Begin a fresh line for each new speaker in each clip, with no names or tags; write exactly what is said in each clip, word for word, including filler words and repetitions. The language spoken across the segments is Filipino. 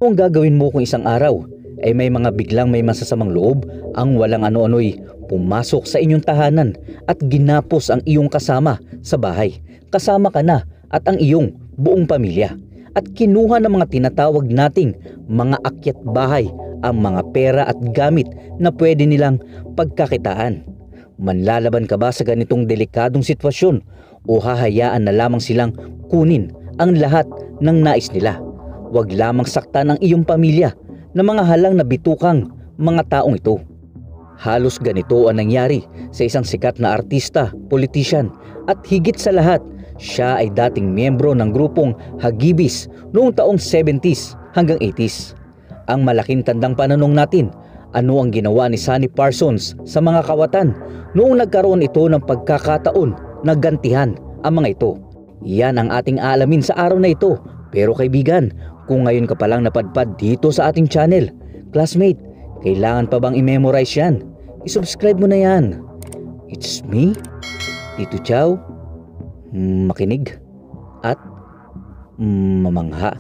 Kung gagawin mo kung isang araw ay may mga biglang may masasamang loob ang walang ano-ano'y pumasok sa inyong tahanan at ginapos ang iyong kasama sa bahay, kasama ka na at ang iyong buong pamilya, at kinuha ng mga tinatawag nating mga akyat bahay ang mga pera at gamit na pwede nilang pagkakitaan. Manlalaban ka ba sa ganitong delikadong sitwasyon o hahayaan na lamang silang kunin ang lahat ng nais nila? Huwag lamang saktan ang iyong pamilya na mga halang na bitukang mga taong ito. Halos ganito ang nangyari sa isang sikat na artista, politician, at higit sa lahat, siya ay dating miyembro ng grupong Hagibis noong taong seventies hanggang eighties. Ang malaking tandang pananong natin, ano ang ginawa ni Sonny Parsons sa mga kawatan noong nagkaroon ito ng pagkakataon na gantihan ang mga ito? Yan ang ating aalamin sa araw na ito. Pero kaibigan, kung ngayon ka palang napadpad dito sa ating channel, classmate, kailangan pa bang i-memorize yan? I-subscribe mo na yan. It's me, Tito Chow, makinig at mamangha.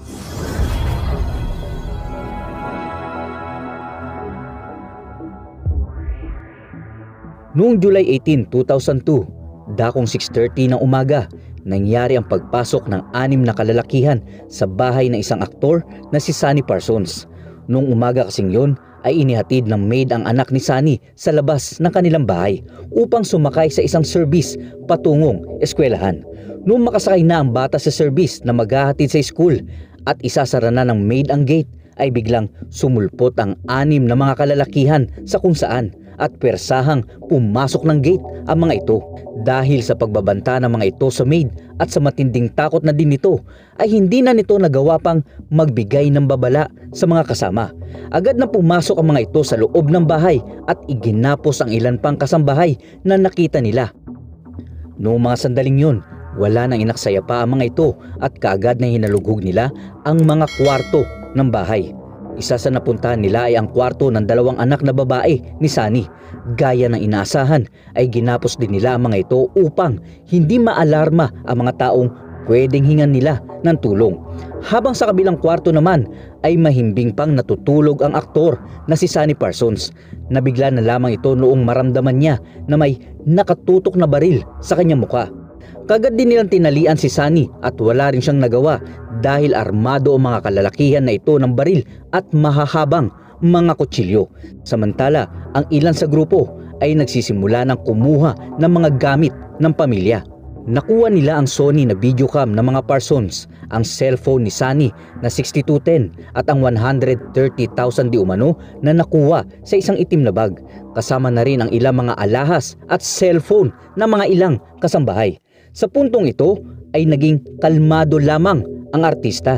Noong July eighteenth, two thousand two, dakong six thirty ng umaga, nangyari ang pagpasok ng anim na kalalakihan sa bahay ng isang aktor na si Sonny Parsons. Noong umaga kasing yun ay inihatid ng maid ang anak ni Sonny sa labas ng kanilang bahay upang sumakay sa isang service patungong eskwelahan. Noong makasakay na ang bata sa service na maghahatid sa school at isasara na ng maid ang gate, ay biglang sumulpot ang anim na mga kalalakihan sa kung saan at persahang pumasok ng gate ang mga ito. Dahil sa pagbabanta ng mga ito sa maid at sa matinding takot na din nito, ay hindi na nito nagawa pang magbigay ng babala sa mga kasama. Agad na pumasok ang mga ito sa loob ng bahay at iginapos ang ilan pang kasambahay na nakita nila. Noong mga sandaling yun, wala nang inaksaya pa ang mga ito at kaagad na hinalughog nila ang mga kwarto ng bahay. Isa sa napuntahan nila ay ang kwarto ng dalawang anak na babae ni Sonny. Gaya ng inaasahan ay ginapos din nila ang mga ito upang hindi maalarma ang mga taong pwedeng hingan nila ng tulong. Habang sa kabilang kwarto naman ay mahimbing pang natutulog ang aktor na si Sonny Parsons. Nabigla na lamang ito noong maramdaman niya na may nakatutok na baril sa kanyang mukha. Kagad din nilang tinalian si Sonny at wala rin siyang nagawa dahil armado ang mga kalalakihan na ito ng baril at mahahabang mga kutsilyo. Samantala, ang ilan sa grupo ay nagsisimula ng kumuha ng mga gamit ng pamilya. Nakuha nila ang Sony na videocam ng mga Parsons, ang cellphone ni Sonny na sixty-two ten at ang one hundred thirty thousand di umano na nakuha sa isang itim na bag. Kasama na rin ang ilang mga alahas at cellphone ng mga ilang kasambahay. Sa puntong ito ay naging kalmado lamang ang artista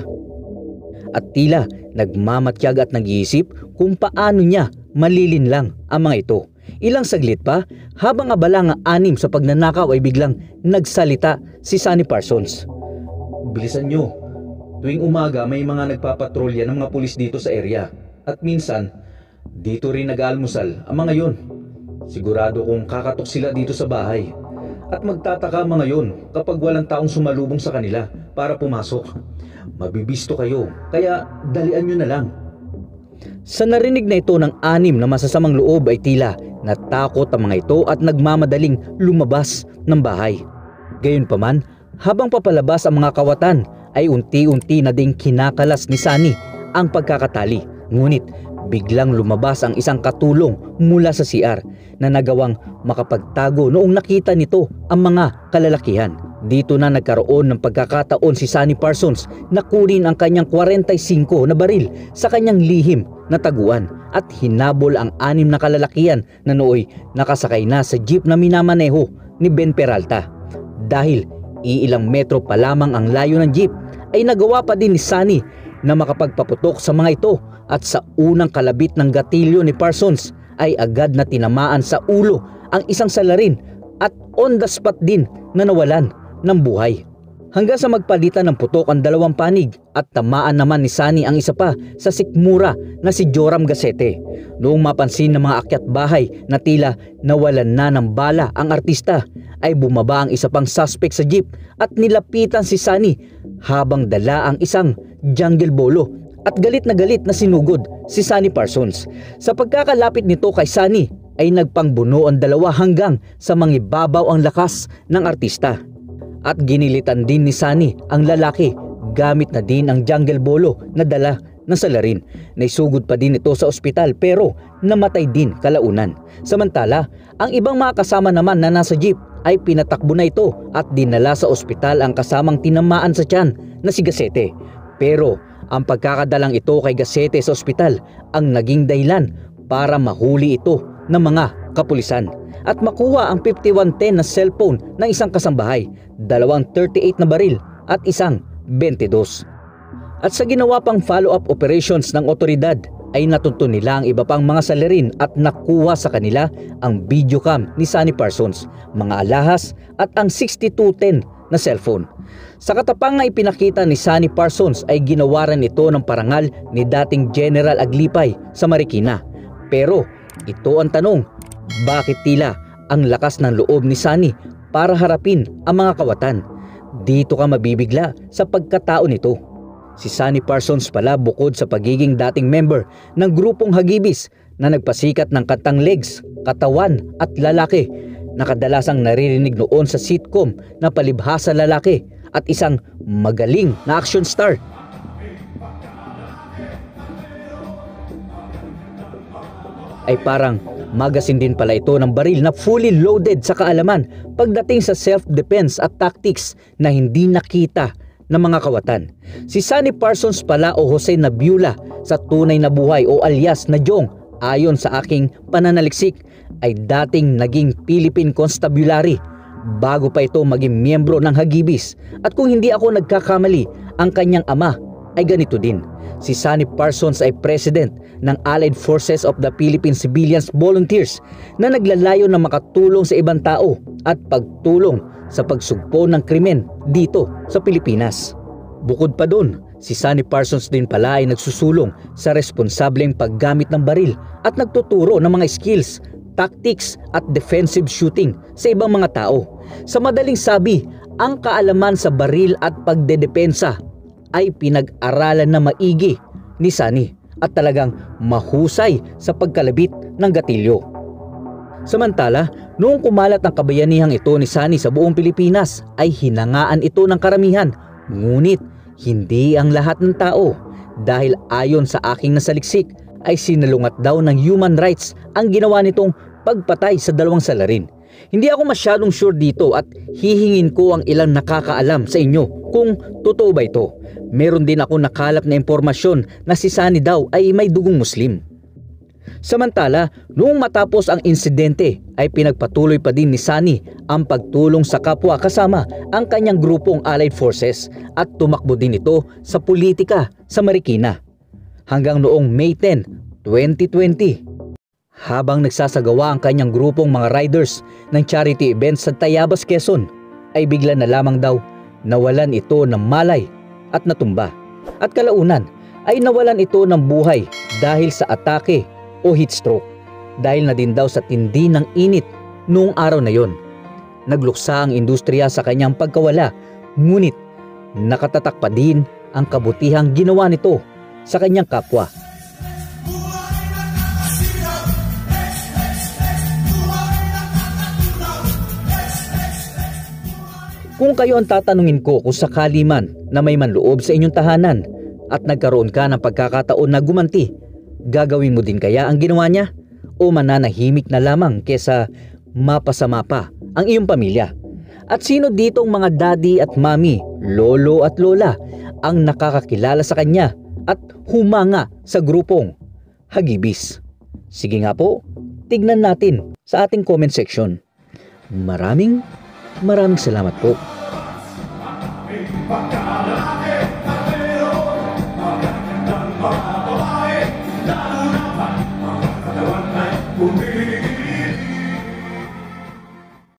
at tila nagmamatyag at nag-iisip kung paano niya malilinlang ang mga ito. Ilang saglit pa, habang abala ang anim sa pagnanakaw, ay biglang nagsalita si Sonny Parsons. Bilisan nyo, tuwing umaga may mga nagpapatrolya ng mga pulis dito sa area at minsan dito rin nag-aalmusal ang mga yon. Sigurado kung kakatok sila dito sa bahay. At magtataka mga yon kapag walang taong sumalubong sa kanila para pumasok. Mabibisto kayo, kaya dalian nyo na lang. Sa narinig na ito ng anim na masasamang loob ay tila natakot ang mga ito at nagmamadaling lumabas ng bahay. Gayunpaman, habang papalabas ang mga kawatan ay unti-unti na ding kinakalas ni Sonny ang pagkakatali. Ngunit biglang lumabas ang isang katulong mula sa C R na nagawang makapagtago noong nakita nito ang mga kalalakihan. Dito na nagkaroon ng pagkakataon si Sonny Parsons na kunin ang kanyang forty-five na baril sa kanyang lihim na taguan at hinabol ang anim na kalalakihan na nooy nakasakay na sa jeep na minamaneho ni Ben Peralta. Dahil iilang metro pa lamang ang layo ng jeep ay nagawa pa din ni Sonny na makapagpaputok sa mga ito at sa unang kalabit ng gatilyo ni Parsons ay agad na tinamaan sa ulo ang isang salarin at on the spot din na nawalan ng buhay. Hanggang sa magpalitan ng putok ang dalawang panig at tamaan naman ni Sonny ang isa pa sa sikmura na si Joram Gasete. Noong mapansin ng mga akyat bahay na tila nawalan na ng bala ang artista, ay bumaba ang isa pang suspect sa jeep at nilapitan si Sonny habang dala ang isang jungle bolo at galit na galit na sinugod si Sonny Parsons. Sa pagkakalapit nito kay Sonny ay nagpangbuno ang dalawa hanggang sa mangibabaw ang lakas ng artista. At ginilitan din ni Sonny ang lalaki gamit na din ang jungle bolo na dala ng salarin. Naisugod pa din ito sa ospital pero namatay din kalaunan. Samantala, ang ibang mga kasama naman na nasa jeep ay pinatakbo na ito at dinala sa ospital ang kasamang tinamaan sa tiyan na si Gacete. Pero ang pagkakadalang ito kay Gacete sa ospital ang naging dahilan para mahuli ito ng mga kapulisan at makuha ang fifty-one ten na cellphone ng isang kasambahay, dalawang thirty-eight na baril at isang twenty-two. At sa ginawa pang follow-up operations ng otoridad ay natuntun nila ang iba pang mga salarin at nakuha sa kanila ang videocam ni Sonny Parsons, mga alahas at ang sixty-two ten na cellphone. Sa katapang na ipinakita ni Sonny Parsons ay ginawaran ito ng parangal ni dating General Aglipay sa Marikina. Pero ito ang tanong, bakit tila ang lakas ng loob ni Sonny para harapin ang mga kawatan? Dito ka mabibigla sa pagkatao nito. Si Sonny Parsons pala bukod sa pagiging dating member ng grupong Hagibis na nagpasikat ng kantang Legs, Katawan at Lalaki na kadalasang naririnig noon sa sitcom na Palibhasa Lalaki at isang magaling na action star. Ay parang magasin din pala ito ng baril na fully loaded sa kaalaman pagdating sa self-defense at tactics na hindi nakita ng mga kawatan. Si Sonny Parsons pala o Jose Nabula sa tunay na buhay o alias na Jong, ayon sa aking pananaliksik, ay dating naging Philippine Constabulary bago pa ito maging miyembro ng Hagibis. At kung hindi ako nagkakamali, ang kanyang ama ay ganito din. Si Sonny Parsons ay president ng Allied Forces of the Philippine Civilians Volunteers na naglalayo na makatulong sa ibang tao at pagtulong sa pagsugpo ng krimen dito sa Pilipinas. Bukod pa dun, si Sonny Parsons din pala ay nagsusulong sa responsableng paggamit ng baril at nagtuturo ng mga skills, tactics at defensive shooting sa ibang mga tao. Sa madaling sabi, ang kaalaman sa baril at pagdedepensa ay pinag-aralan na maigi ni Sonny at talagang mahusay sa pagkalabit ng gatilyo. Samantala, noong kumalat ang kabayanihang ito ni Sonny sa buong Pilipinas ay hinangaan ito ng karamihan, ngunit hindi ang lahat ng tao dahil ayon sa aking nasaliksik ay sinalungat daw ng human rights ang ginawa nitong pagpatay sa dalawang salarin. Hindi ako masyadong sure dito at hihingin ko ang ilang nakakaalam sa inyo kung totoo ba ito. Meron din ako nakalap na impormasyon na si Sonny daw ay may dugong Muslim. Samantala, noong matapos ang insidente ay pinagpatuloy pa din ni Sonny ang pagtulong sa kapwa kasama ang kanyang grupong Allied Forces at tumakbo din ito sa politika sa Marikina. Hanggang noong May tenth, twenty twenty, habang nagsasagawa ang kanyang grupong mga riders ng charity event sa Tayabas, Quezon, ay bigla na lamang daw nawalan ito ng malay at natumba. At kalaunan ay nawalan ito ng buhay dahil sa atake o heat stroke, dahil na din daw sa tindi ng init noong araw na yon. Nagluksa ang industriya sa kanyang pagkawala, ngunit nakatatak pa din ang kabutihang ginawa nito sa kanyang kapwa. Kung kayo ang tatanungin ko kung sakali man na may manloob sa inyong tahanan at nagkaroon ka ng pagkakataon na gumanti, gagawin mo din kaya ang ginawa niya o mananahimik na lamang kesa mapasama pa ang iyong pamilya? At sino ditong mga daddy at mami, lolo at lola ang nakakakilala sa kanya at humanga sa grupong Hagibis? Sige nga po, tignan natin sa ating comment section. Maraming maraming salamat po.